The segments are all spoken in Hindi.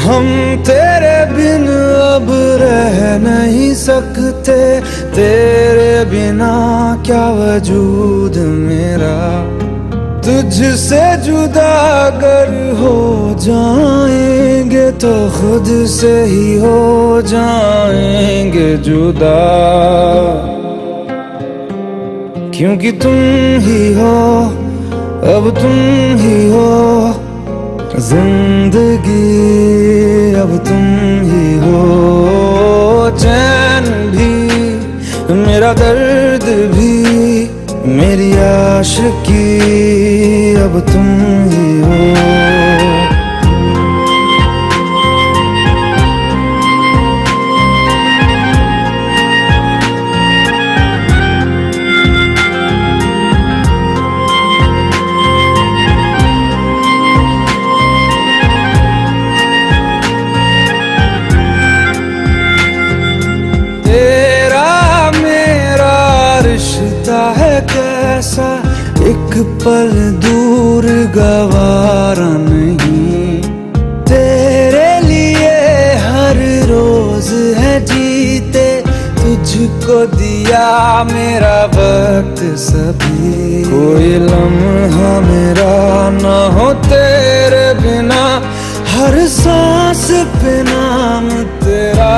हम तेरे बिन अब रह नहीं सकते, तेरे बिना क्या वजूद मेरा। तुझसे जुदा अगर हो जाएंगे तो खुद से ही हो जाएंगे जुदा, क्योंकि तुम ही हो, अब तुम ही हो जिंदगी, अब तुम ही हो। चैन भी मेरा दर्द भी मेरी आशिकी, अब तुम ही हो। है कैसा एक पल दूर गवारा नहीं, तेरे लिए हर रोज है जीते, तुझको दिया मेरा वक्त सभी। कोई लम्हा मेरा ना हो तेरे बिना, हर सांस पे नाम तेरा,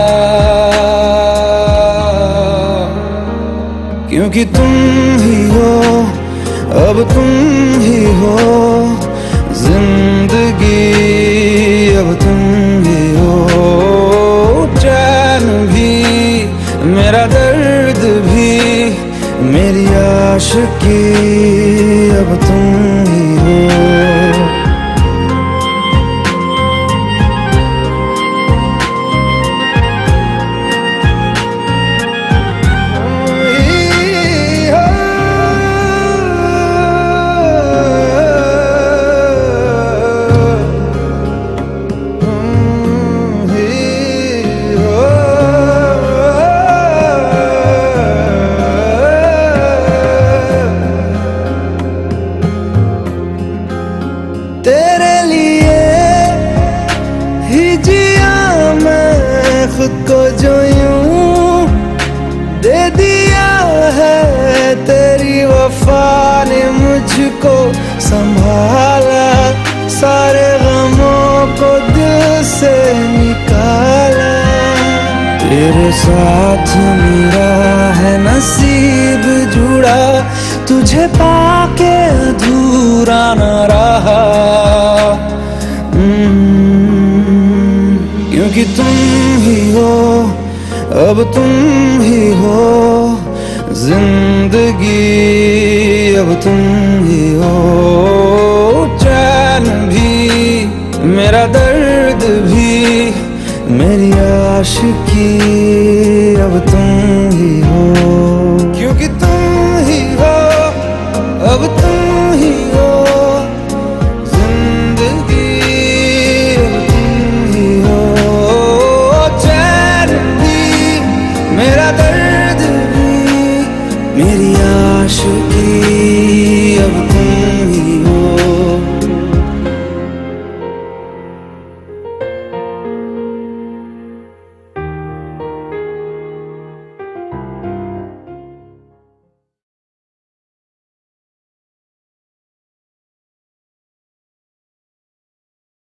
क्योंकि तुम ही हो, अब तुम ही हो जिंदगी, अब तुम ही हो। चैन भी मेरा दर्द भी मेरी आशिकी, अब तुम ही हो। तेरे लिए ही जिया मैं खुद को, जो यूं दे दिया है तेरी वफा ने मुझको संभाला, सारे गमों को दिल से निकाला। तेरे साथ मेरा है नसीब जुड़ा, तुझे पाके अधूरा न रहा, क्योंकि तुम ही हो, अब तुम ही हो जिंदगी, अब तुम ही हो। चैन भी मेरा दर्द भी मेरी आशिकी, अब तुम ही हो।